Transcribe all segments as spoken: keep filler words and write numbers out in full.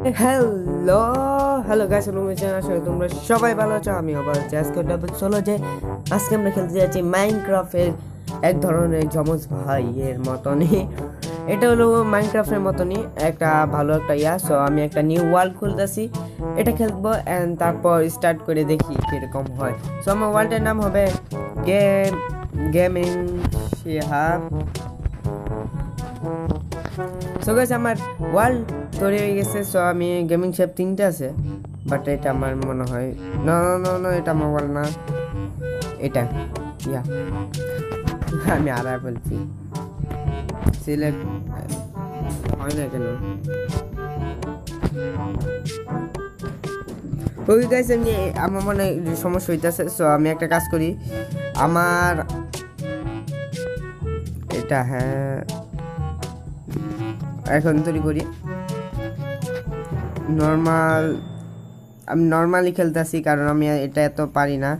Hello hello guys, আসলে তোমরা সবাই ভালো আছো। আমি আবার আজকে ডাবল চলো যে আজকে আমরা খেলতে যাচ্ছি মাইনক্রাফটের এক ধরনের যমজ ভাইয়ের মতনই। এটা হলো মাইনক্রাফটের মতনই একটা ভালো একটা ইয়া। সো আমি একটা নিউ ওয়ার্ল্ড খুলতেছি, এটা খেলবো অ্যান্ড তারপর স্টার্ট করে দেখি কীরকম হয়। সো আমার ওয়ার্ল্ডের নাম হবে game gaming Shihab. So guys আমার ওয়ার্ল্ড তৈরি হয়ে গেছে। সো আমি গেমিং শেপ তিনটে আছে, বাট এটা আমার মনে হয় না না না এটা আমার ওয়ার্ল্ড না, এটা ইয়া আমি আর বলছি সিলেক্ট হয় না কেন। ওকে গাইস আমি আমার মনে সমস্যা হইতেছে। সো আমি একটা কাজ করি, আমার এটা হ্যাঁ এখন তৈরি করি নর্মাল। আমি নর্মালি খেলতেছি কারণ আমি এটা এত পারি না।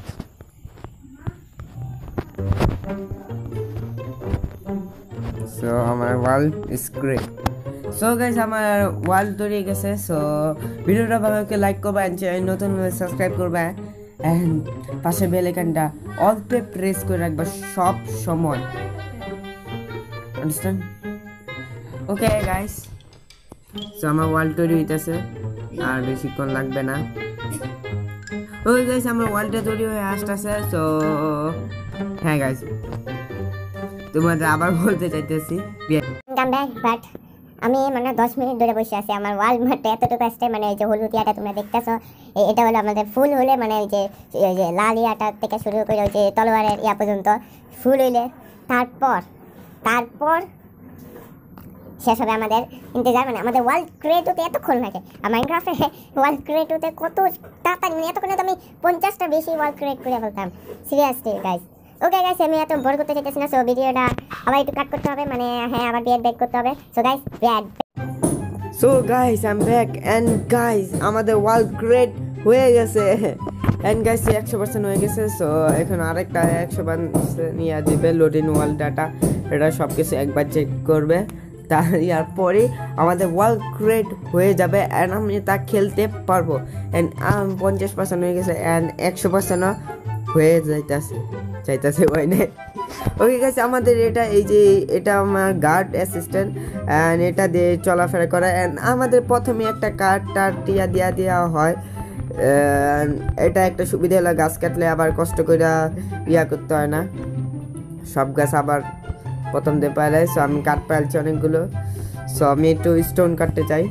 সো আমার ওয়ার্ল্ড স্ক্রিপ্ট। সো গাইস আমার ওয়ার্ল্ড তৈরি হয়ে গেছে। সো ভিডিওটা ভালো লাগলে লাইক করবা, নতুন সাবস্ক্রাইব করবা অ্যান্ড পাশে বেল আইকনটা অল পে প্রেস করে রাখবা সব সময়। আন্ডারস্ট্যান্ড? ওকে গাইস, সো আমার ওয়ার্ল্ড তৈরি হইতেছে, আর বেশিক্ষণ লাগবে না। ওকে গাইস আমার ওয়ার্ল্ডটা তৈরি হয়ে আসতেছে। সো হ্যাঁ গাইস তোমাদের আবার বলতে চাইতেছি বাট আমি মানে দশ মিনিট ধরে বসে আছি। আমার ওয়াল মাঠে এতটুকু আসছে, মানে ওই যে হলুদ ইয়াটা তোমরা দেখতেছো, এটা হলো আমাদের ফুল হলে মানে ওই যে ওই যে লাল ইয়াটা থেকে শুরু করে ওই যে তলোয়ারের ইয়া পর্যন্ত ফুল হইলে তারপর তারপর শেষ হবে আমাদের ইন্তজার। মানে আমাদের ওয়ার্ল্ড ক্রিয়েট হতে এতক্ষণ লাগে, আর মাইনক্রাফটে ওয়ার্ল্ড ক্রিয়েট হতে কত তাড়াতাড়ি, মানে এতক্ষণে তো আমি পঞ্চাশটা বেশি ওয়ার্ল্ড ক্রিয়েট করে ফেলতাম সিরিয়াসলি গাইস। ওকে গাইস আমি এত বড় করতে চাইতেছি না। সো ভিডিওটা আবার একটু কাট করতে হবে, মানে হ্যাঁ আবার বিয়ার ব্যাক করতে হবে। So guys bad so guys I am back and guys আমাদের ওয়ার্ল্ড গ্রেড হয়ে গেছে অ্যান্ড গাইস একশো পার্সেন্ট হয়ে গেছে। সো এখন আরেকটা একশো পার্সেন্ট নিয়ে দেবে লোডিং ওয়ার্ল্ড ডাটা, এটা সব কিছু একবার চেক করবে। তার পরে আমাদের ওয়ার্ল্ড গ্রেড হয়ে যাবে অ্যান্ড আমি তা খেলতে পারবো। অ্যান্ড পঞ্চাশ পার্সেন্ট হয়ে গেছে অ্যান্ড একশো পার্সেন্টও হয়ে যাইতেছে চাইতেছে হয় না। ওকে গাইস আমাদের এটা এই যে এটা আমার গার্ড অ্যাসিস্ট্যান্ট অ্যান্ড এটা দিয়ে চলাফেরা করা। অ্যান্ড আমাদের প্রথমে একটা কার্ড টার টিয়া দিয়া দেওয়া হয়। এটা একটা সুবিধা হলো গাছ কাটলে আবার কষ্ট করে ইয়া করতে হয় না, সব গাছ আবার প্রথম দিয়ে পাইলাই। সো আমি কাঠ পাইলছি অনেকগুলো। সো আমি একটু স্টোন কাটতে চাই।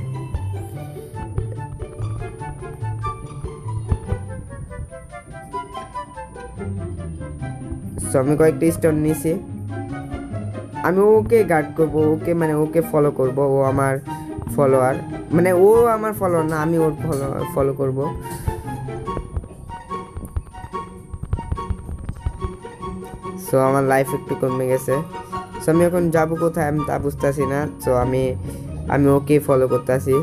সো আমি কয়েকটা স্টোন নিয়েছি, আমি ওকে গার্ড করবো, ওকে মানে ওকে ফলো করব। ও আমার ফলোয়ার, মানে ও আমার ফলোয়ার না, আমি ওর ফলো ফলো করব। সো আমার লাইফ একটু কমে গেছে। সো আমি এখন যাবো কোথায় আমি তা বুঝতেছি না। সো আমি আমি ওকে ফলো করতেছি,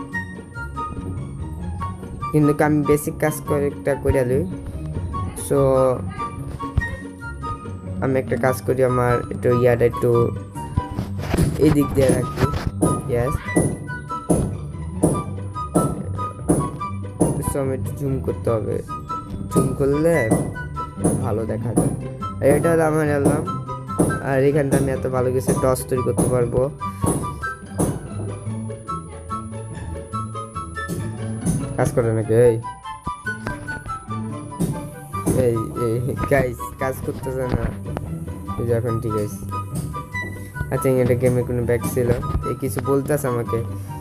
কিন্তু আমি বেসিক কাজ কয়েকটা করে লই। সো আমি একটা কাজ করি, আমার একটু ইয়াটা একটু এই দিক দিয়ে রাখি। ইয়েস, সো আমি একটু জুম করতে হবে, জুম করলে ভালো দেখা যায়। এটা হলো আমার এলাম, আর এখানটা আমি এত ভালো কিছু টস তৈরি করতে পারবো। কাজ করে নাকি এই এই এই গাইস কাজ করতেছে না এখন, ঠিক আছে। আচ্ছা এটা গেমে কোনো ব্যাগ ছিল, এই কিছু বলতেছে আমাকে।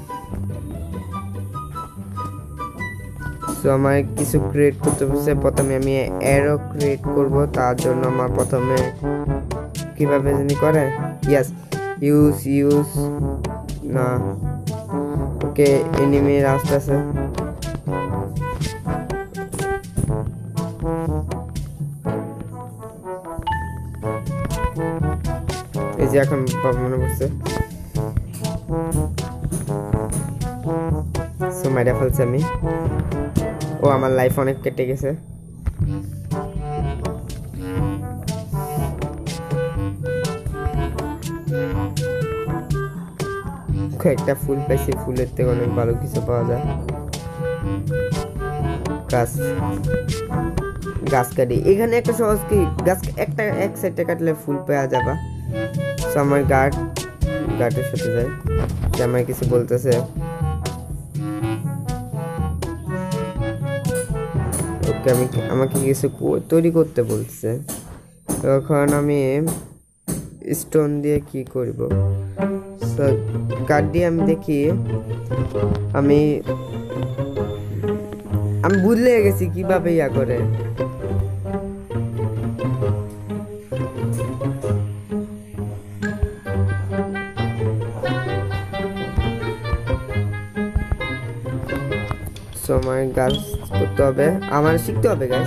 সো আমার কিছু ক্রিয়েট করতে বলছে, প্রথমে আমি অ্যারো ক্রিয়েট করব। তার জন্য আমার প্রথমে কিভাবে জানি করে, ইয়েস ইউজ ইউজ না, ওকে এনিমির আসতেছে। এই যে এখন মনে পড়ছে, সো মাইরা ফেলছি আমি। ও আমার লাইফ অনেক কেটে গেছে। কয়েকটা ফুল পাইছি, ফুলের থেকে অনেক ভালো কিছু পাওয়া যায়। গাছ গাছ কাটি, এখানে একটা সহজ কি গাছ একটা এক সাইডে কাটলে ফুল পাওয়া যাবে। তো আমার গার্ড গার্ডের সাথে যায়, যে আমায় কিছু বলতেছে। ওকে আমি আমাকে কিছু তৈরি করতে বলছে। তখন আমি স্টোন দিয়ে কি করব, গার্ড দিয়ে আমি দেখি আমি আমি ভুলে গেছি কিভাবে ইয়া করে। সময় গাছ করতে হবে, আমার শিখতে হবে গাছ।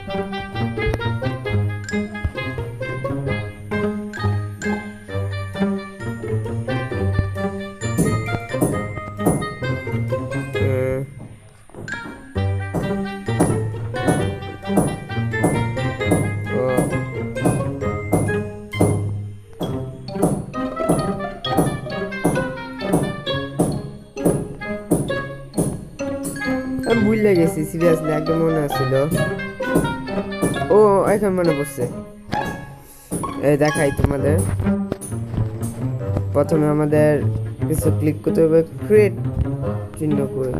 ভুলে গেছি সিরিয়াসলি, একদম মনে আসছিল। ও এখন মনে পড়ছে, এই দেখাই তোমাদের। প্রথমে আমাদের কিছু ক্লিক করতে হবে, ক্রিয়েট চিহ্ন করে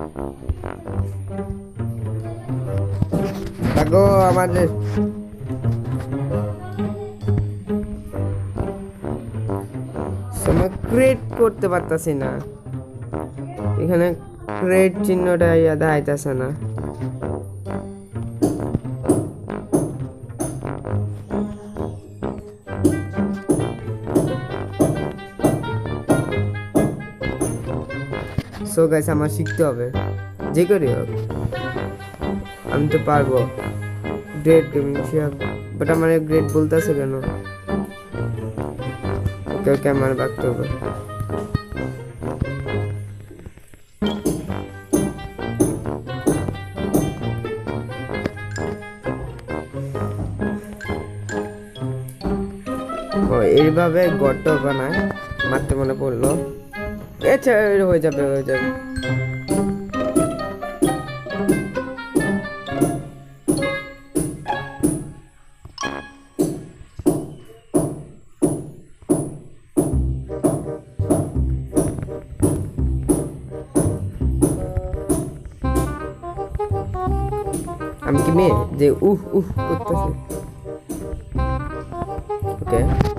দেখো আমাদের সময় ক্রিয়েট করতে পারতাছি না, এখানে ক্রিয়েট চিহ্নটা ইয়াদ আইতাছে না। সো গাইস আমার শিখতে হবে, যে করি হোক আমি তো পারবো। গ্রেট গেমিং শিয়াব, বাট আমার গ্রেট বলতেছে কেন? কেউ ক্যামেরা রাখতে হবে। এইভাবে গর্ত বানায়, মারতে মনে পড়লো। আচ্ছা হয়ে যাবে হয়ে যাবে। আমি কি মেয়ে যে উহ উহ করতেছি? ওকে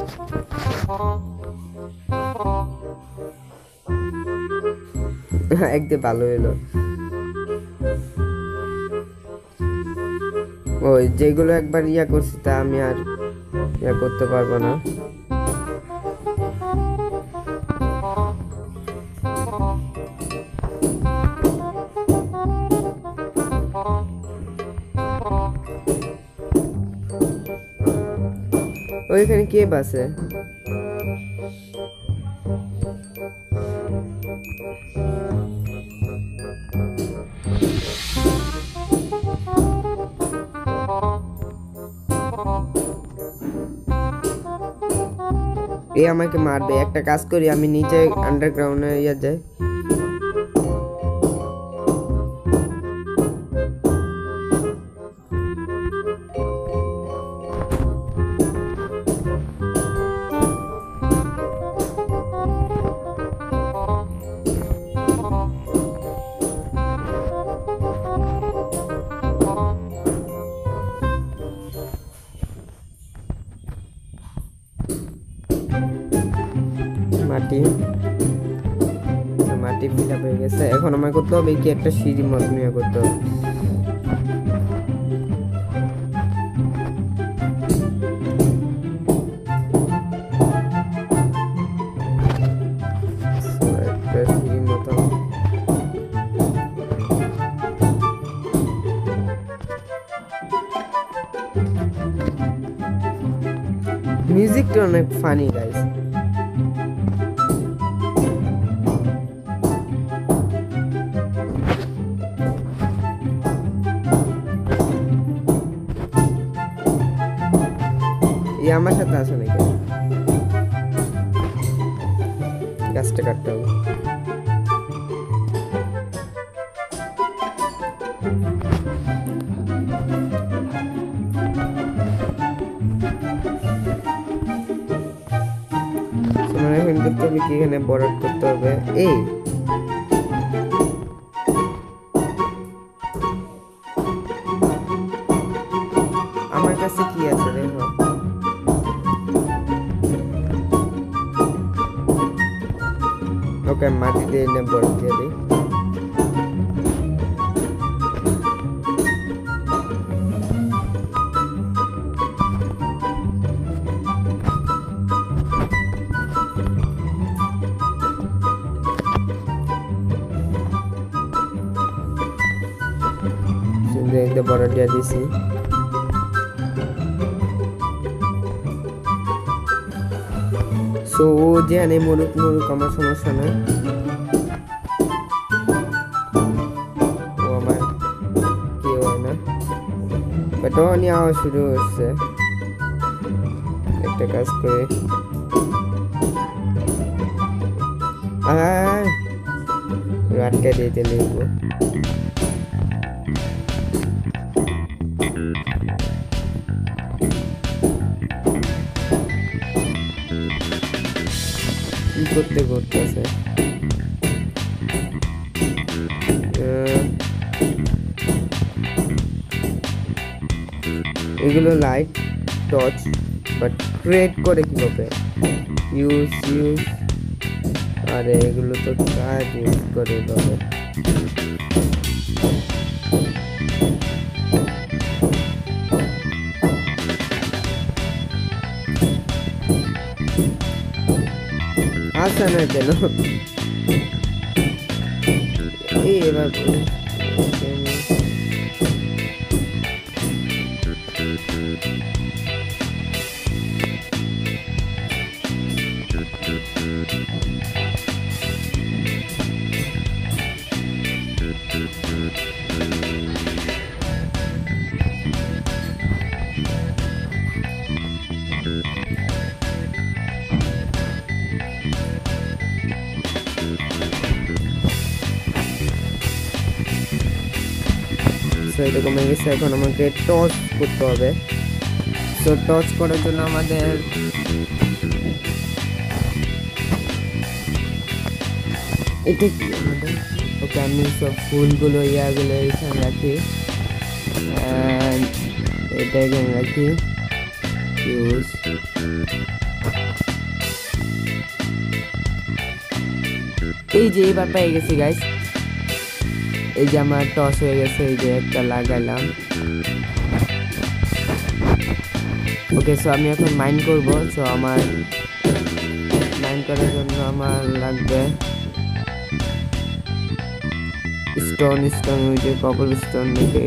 একদম ভালো এলো। ওই যেগুলো একবার ইয়া করছি তা আমি আর ইয়া করতে পারবো না। ওইখানে কে বাসে? এ আমাকে মারবে। একটা কাজ করি, আমি নিচে আন্ডারগ্রাউন্ডে ইয়া যাই। মাটি মাটি ফিল আপ হয়ে গেছে। এখন আমায় করতে হবে কি একটা সিঁড়ি মত নিয়ে করতে হবে। মিউজিকটা অনেক ফানি গাইস। আমার সাথে আসো নাকি? গাছটা কাটতে হবে। মানে এখন করতে হবে কি এখানে বর্ডার করতে হবে এই আমার কাছে কি আছে দেখো ওকে মাটি দিয়ে এনে বর্ডার দিয়ে দিই দেখতে বড় দিয়ে দিছি সো ও যেখানে মরুক মরুক আমার সমস্যা নয় ও আমার কেউ হয় না বাট ও নিয়ে আওয়া শুরু হচ্ছে একটা কাজ করে আয় আটকে দিতে লিখবো করতে করতেছে এগুলো লাইট টর্চ বাট ক্রিয়েট করে কিভাবে ইউজ ইউজ আরে এগুলো তো কাজ ইউজ করে এভাবে আসা না কেন এই এবার এটা কমে গেছে এখন আমাকে টস করতে হবে তো টস করার জন্য আমাদের এটা কি আমাদের ওকে আমি সব ফুলগুলো ইয়াগুলো এখানে রাখি এটা এখানে রাখি ইউজ এই যে এবার পেয়ে গেছি গাইস এই যে আমার টস হয়ে গেছে এই যে একটা লাগাইলাম ওকে সো আমি এখন মাইন করব সো আমার মাইন করার জন্য আমার লাগবে স্টোন স্টোন ওই যে কবল স্টোন দেখে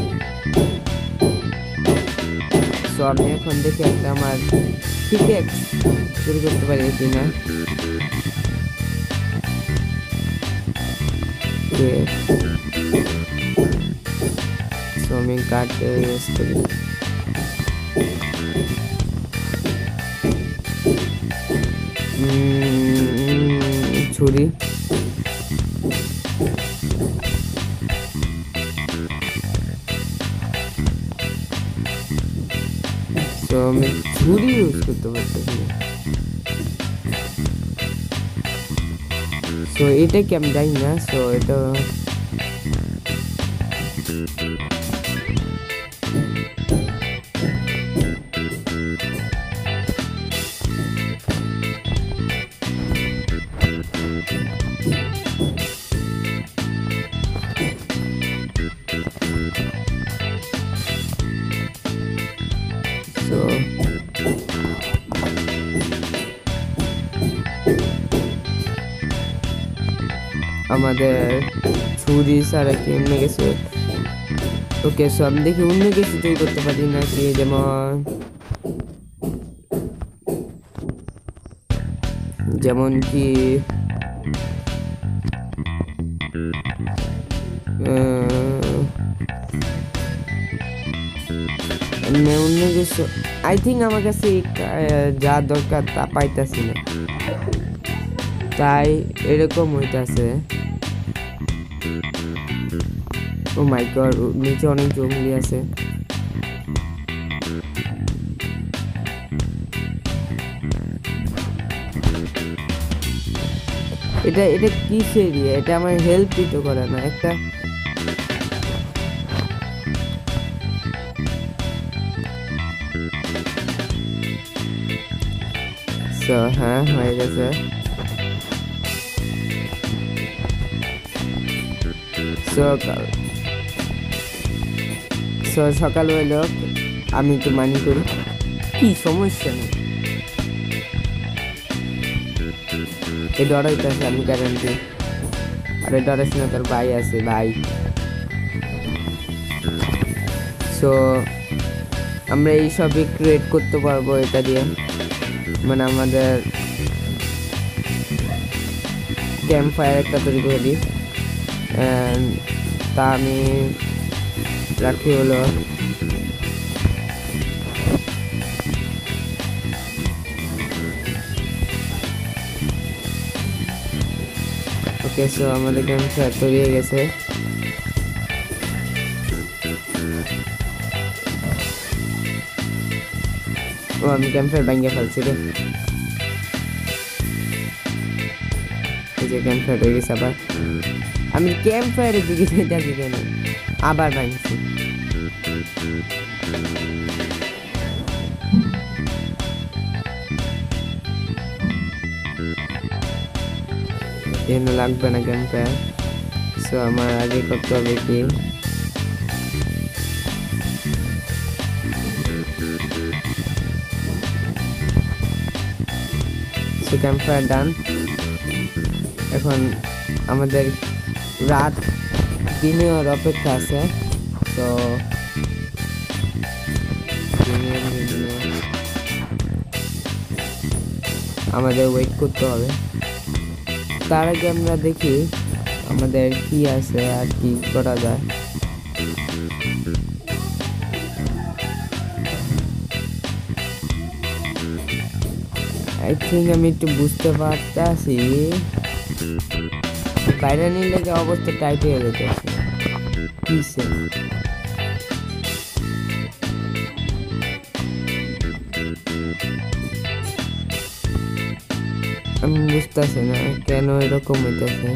সো আমি এখন দেখি একটা আমার পিকেক্স শুরু করতে পারি কিনা সো আমি কাটতে ইউজ করি ছুরি সো আমি ছুরি ইউজ করতে পারতেছি না সো এটা কি আমি জানি না সো এটা so আমাদের ছুরি ছাড়া কি অন্য কিছু ওকে সো আমি দেখি অন্য কিছু তৈরি করতে পারি নাকি যেমন যেমন কি অন্য কিছু আই থিঙ্ক আমার কাছে যা দরকার তা পাইতাছি না তাই এরকম হইতাছে ও মাই গড, নিচে অনেক জঙ্গলি আছে। এটা এটা কিসের এরিয়া? এটা আমার হেল্পই তো করে না একটা। সো হ্যাঁ হয়ে গেছে। সকাল সো সকাল হইল, আমি তো মানি করি, কি সমস্যা নেই। এই ডরাইতেছে আমি গ্যারান্টি। আরে ডরাইস না, তোর ভাই আছে ভাই। সো আমরা এই সবই ক্রিয়েট করতে পারবো এটা দিয়ে, মানে আমাদের ক্যাম্প ফায়ার একটা তৈরি করে দিই। তা আমি রাখি হলো ওকে। সো আমাদের ক্যাম্প ফায়ার তৈরি হয়ে গেছে। ও আমি ক্যাম্প ফায়ার ভাঙিয়ে ফেলছি রে। এই যে ক্যাম্প ফায়ার হয়ে গেছে। আবার আমি ক্যাম্প ফায়ারের দিকে যাচ্ছি কেন? আবার ভাঙছি। এখানে লাগবে না ক্যাম্প ফায়ার। সো আমার আগে করতে হবে কি, সো ক্যাম্প ফায়ার ডান। এখন আমাদের রাত দিনের অপেক্ষা আছে। তো আমাদের ওয়েট করতে হবে। তার আগে আমরা দেখি আমাদের কি আছে আর কি করা যায়। আই থিঙ্ক আমি একটু বুঝতে পারতেছি বাইরে নিলে অবস্থা টাইট হয়ে যেতে কিসে। আমি বুঝতেছি না কেন এরকম হইতেছে।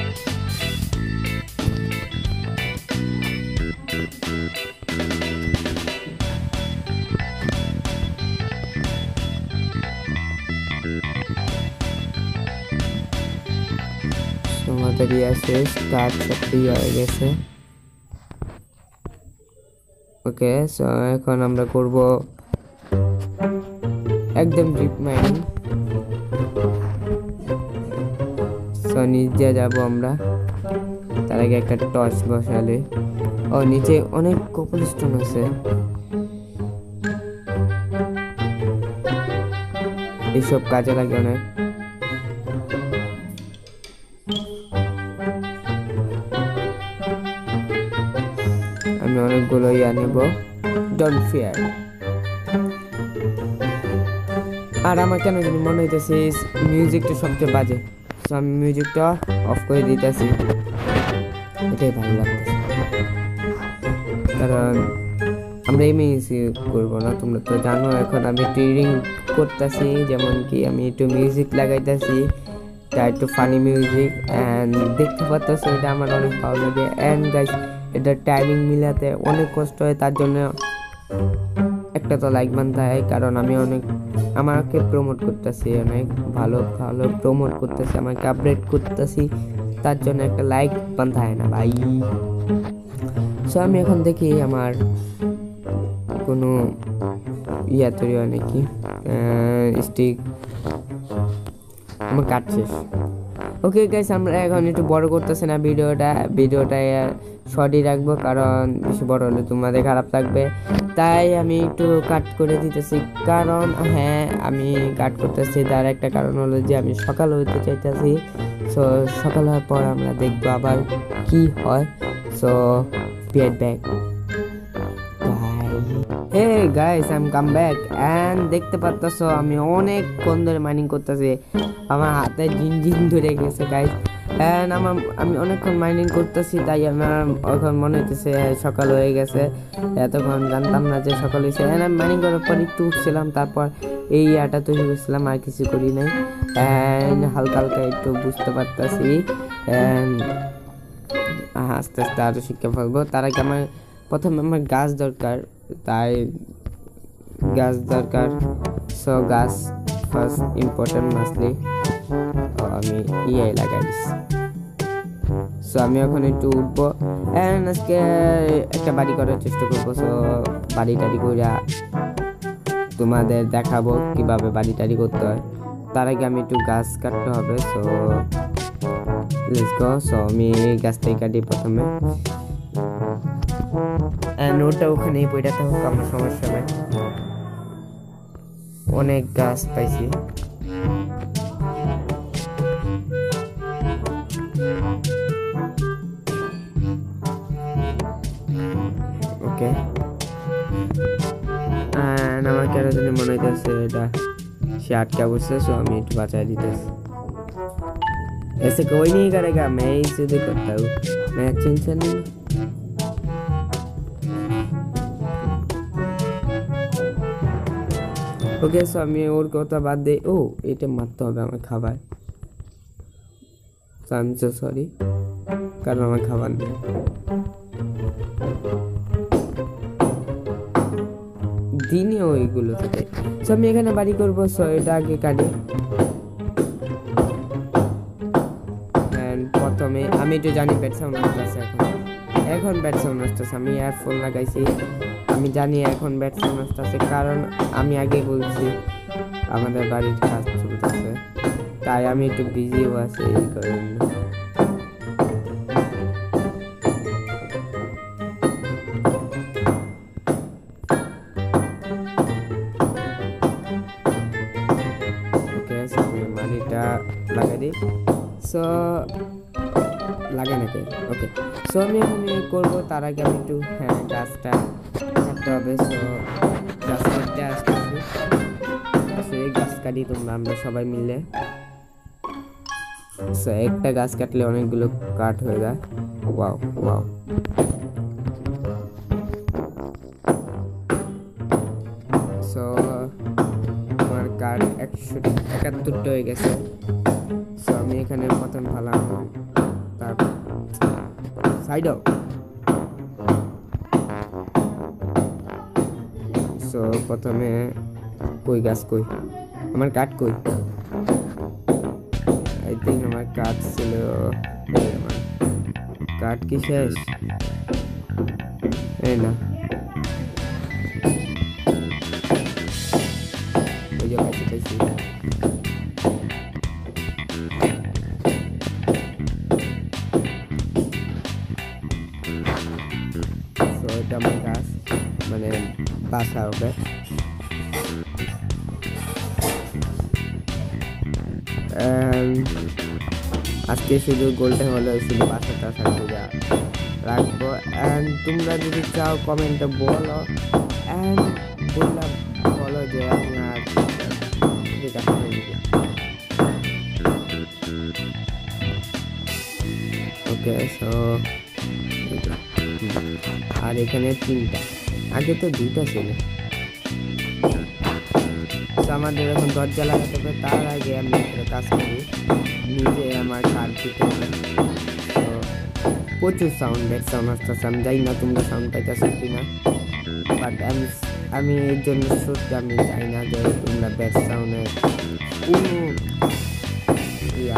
আমাদের ইয়া শেষ, স্টার্ট সবই হয়ে গেছে। ওকে, সো এখন আমরা করব একদম ডিপ মাইনিং। সো নিচে যাব আমরা, তার আগে একটা টর্চ বসালে। ও নিচে অনেক কপল স্টোন আছে, এইসব কাজে লাগে অনেক। আমি অনেকগুলো ইয়া নেব, ডোন্ট ফিয়ার। আর আমার কেন জানি মনে হইতেছে মিউজিকটা সবচেয়ে বাজে, তো আমি মিউজিকটা অফ করে দিতেছি। এটাই ভালো লাগতেছে, কারণ আমরা এই মিউজিক করবো না, তোমরা তো জানো। এখন আমি ট্রেডিং করতেছি, যেমন কি আমি একটু মিউজিক লাগাইতেছি, তা একটু ফানি মিউজিক। অ্যান্ড দেখতে পাচ্ছ এটা আমার অনেক ভালো লাগে। অ্যান্ড গাইস এটা টাইমিং মিলাতে অনেক কষ্ট হয়, তার জন্য একটা তো লাইক বানতে হয়, কারণ আমি অনেক আমাকে প্রমোট করতেছি, অনেক ভালো ভালো প্রমোট করতেছি, আমাকে আপডেট করতেছি, তার জন্য একটা লাইক বানতে হয় না ভাই। সো আমি এখন দেখি আমার কোনো ইয়া তৈরি হয় নাকি, স্টিক আমার কাট শেষ। ওকে গাইস, আমরা এখন একটু বড় করতেছি না ভিডিওটা, ভিডিওটা শর্টই রাখবো, কারণ বেশি বড় হলে তোমাদের খারাপ লাগবে, তাই আমি একটু কাট করে দিতেছি। কারণ হ্যাঁ আমি কাট করতেছি, তার একটা কারণ হলো যে আমি সকাল হইতে চাইতেছি। সো সকাল হওয়ার পর আমরা দেখবো আবার কি হয়। So be right back. Hey guys, I am come back. And দেখতে পাচ্ছ আমি অনেকক্ষণ ধরে মাইনিং করতেছি, আমার হাতে জিন জিন ধরে গেছে গাইস। অ্যান্ড আমার আমি অনেকক্ষণ মাইনিং করতেছি, তাই আমার এখন মনে হইতেছে সকাল হয়ে গেছে। এতক্ষণ জানতাম না যে সকাল হয়েছে। অ্যান্ড আমি মাইনিং করার পর একটু উঠছিলাম, তারপর এই ইয়াটা তৈরি করছিলাম, আর কিছু করি নাই। অ্যান্ড হালকা হালকা একটু বুঝতে পারতেছি, অ্যান্ড আস্তে আস্তে আরও শিক্ষা ফেলবো। তার আগে আমার প্রথমে আমার গাছ দরকার, তাই গাছ দরকার। সো গাছ ফার্স্ট ইম্পর্টেন্ট মাসলি আমি ইয়াই লাগাই দিচ্ছি। সো আমি এখন একটু উঠবো, অ্যান্ড আজকে একটা বাড়ি করার চেষ্টা করবো। সো বাড়ি টাড়ি কইরা তোমাদের দেখাবো কিভাবে বাড়ি টাড়ি করতে হয়। তার আগে আমি একটু গাছ কাটতে হবে। So let's go. সো আমি গাছটাই কাটি প্রথমে, অ্যান্ড ওটা ওখানেই পড়ে থাকুক, আমার সমস্যা নেই। অনেক গাছ পাইছি। ওকে, অ্যান্ড আমার কেন জানি মনে হইতেছে এটা সে আটকা বসছে। সো আমি একটু বাঁচাই দিতেছি। ऐसे कोई नहीं करेगा, मैं ही सीधे करता हूँ, मैं टेंशन नहीं। ওকে, সো আমি ওর কথা বাদ দিই। ও এটা মারতে হবে আমার খাবার। আই এম সো সরি, কারণ আমার খাবার নেই। দিনে ওইগুলো থেকে। সো আমি এখানে বাড়ি করবো। সো এটা আগে কাটি। প্রথমে আমি একটু জানি ব্যাট সাউন্ড আসতেছে, এখন এখন ব্যাট সাউন্ড আসতেছে। আমি ইয়ারফোন লাগাইছি, আমি জানি এখন ব্যাট সাউন্ড আসতেছে, কারণ আমি আগে বলছি আমাদের বাড়ির কাজ চলতেছে, তাই আমি একটু বিজিও আছি এই কারণে। ওকে, আমি মাটিটা লাগাই দিই। সো লাগে নাকি? ওকে, সো আমি এখানে করবো। তার আগে আমি একটু হ্যাঁ গাছটা কাটতে হবে। সো গাছ কাটতে আসতেছি। সো এই গাছ কাটি তোমরা আমরা সবাই মিলে। সো একটা গাছ কাটলে অনেকগুলো কাঠ হয়ে যায়। Wow wow. সো আমার কাঠ একশো একাত্তরটা হয়ে গেছে। সো আমি এখানে প্রথম ফালাম, তারপর সাইডও। সো প্রথমে কই গাছ কই, আমার কাঠ কই? আই থিঙ্ক আমার কাঠ ছিল, আমার কাঠ কি শেষ? এই না, ওই যে পাইছি পাইছি। এটা আমার গাছ, মানে বাসা হবে। আজকে শুধু গোলটা হলো, শুধু বাসাটা থাকবে যা রাখবো। অ্যান্ড তোমরা যদি চাও কমেন্টে বলো, অ্যান্ড বললাম বলো যে আপনার যেটা ওকে। সো আর এখানে তিনটা, আগে তো দুইটা ছিল। আমাদের এখন দরজা লাগাতে হবে, তার আগে আমি একটা কাজ করি, নিজে আমার কার দিতে হবে। তো প্রচুর সাউন্ড, ব্যাড সাউন্ড আসতেছে। আমি জানি না তোমরা সাউন্ড পাইতেছো কিনা, বাট আমি আমি এর জন্য সত্যি আমি চাই না যে তোমরা ব্যাড সাউন্ডের কোনো ইয়া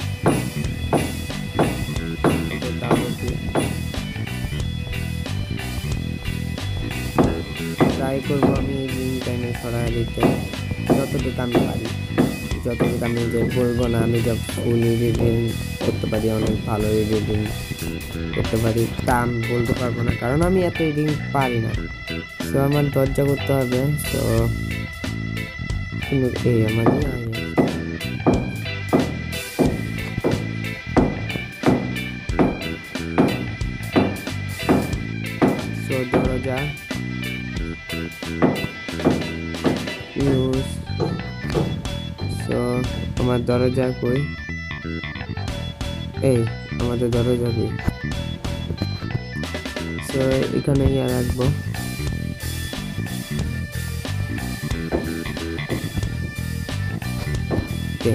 ট্রাই করবো আমি রিং টাইমে সরাই দিতে যতটুকু আমি পারি, যতটুকু আমি যে বলবো না আমি যে ফুল এডিটিং করতে পারি, অনেক ভালো এডিটিং করতে পারি তা আমি বলতে পারবো না, কারণ আমি এত এডিটিং পারি না। সো আমার দরজা করতে হবে। সো কিন্তু এই আমার সো দরজা ইউজ। সো আমার দরজা কই এই আমাদের ধরে যাবে, সো এখানে ইয়ে রাখবো। ওকে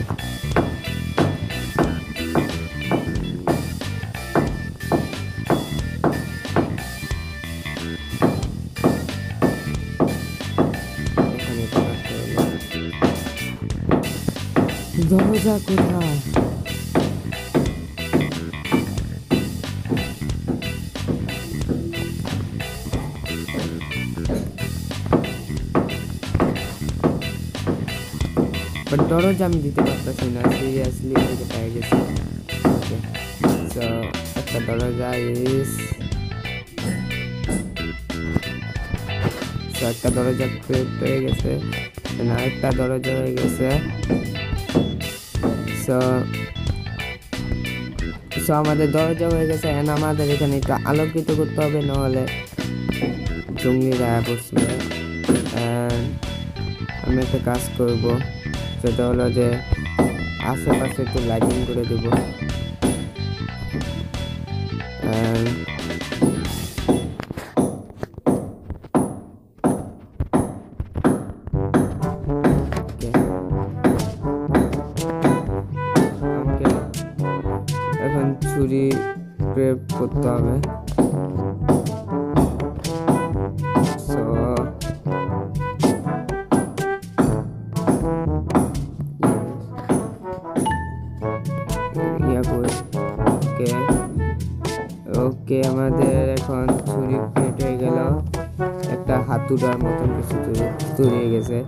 দরজা কোথায়? বাট দরজা আমি দিতে পারতেছি না, সিরিয়াসলি দিতে পেয়ে গেছি। ওকে সো একটা দরজা ইস সো একটা দরজা ক্রিয়েট হয়ে গেছে, আরেকটা দরজা হয়ে গেছে। সো সো আমাদের দরজা হয়ে গেছে, এন্ড আমাদের এখানে একটু আলোকিত করতে হবে, নাহলে জঙ্গলিরা বসবে। আমি একটা কাজ করব, সেটা হলো যে আশেপাশে একটু লাইটিং করে দেব। আমাকে এখন ছুরি গ্রেপ করতে হবে। সো ওকে ওকে আমাদের এখন ছুরি ক্রিয়েট হয়ে গেল, একটা হাতুড়ার মতন কিছু তৈরি হয়ে গেছে।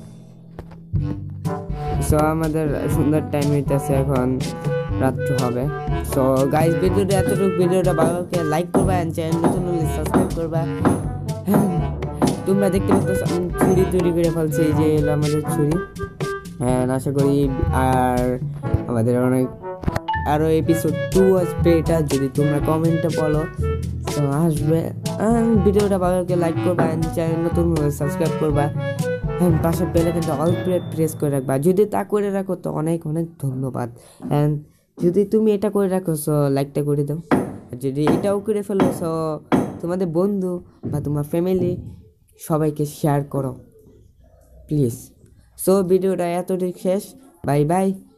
সো আমাদের সুন্দর টাইম হইতেছে, এখন রাত্র হবে। সো গাইস ভিডিওটা এতটুকু, ভিডিওটা ভালো লাগলে লাইক করবা এন্ড চ্যানেল নতুন হলে সাবস্ক্রাইব করবা। তোমরা দেখতে পাচ্ছ আমি ছুরি তৈরি করে ফেলছি, এই যে এলো আমাদের ছুরি। হ্যাঁ আশা করি আর আমাদের অনেক আরও এপিসোড টু আসবে, এটা যদি তোমরা কমেন্টে বলো তো আসবে। ভিডিওটা ভালো লাগলে লাইক করবা এন্ড চ্যানেল নতুন হলে সাবস্ক্রাইব করবা, হ্যাঁ পাশে পেলে কিন্তু অল প্রেস করে রাখবা। যদি তা করে রাখো তো অনেক অনেক ধন্যবাদ। অ্যান্ড যদি তুমি এটা করে রাখো সো লাইকটা করে দাও, আর যদি এটাও করে ফেলো সো তোমাদের বন্ধু বা তোমার ফ্যামিলি সবাইকে শেয়ার করো প্লিজ। সো ভিডিওটা এতটুকু শেষ, বাই বাই।